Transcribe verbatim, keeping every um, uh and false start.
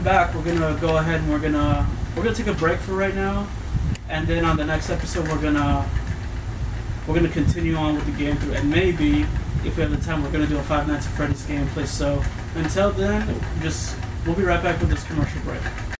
Back, we're gonna go ahead and we're gonna we're gonna take a break for right now, and then on the next episode we're gonna we're gonna continue on with the game through, and maybe if we have the time we're gonna do a Five Nights at Freddy's gameplay. So until then, just we'll be right back with this commercial break.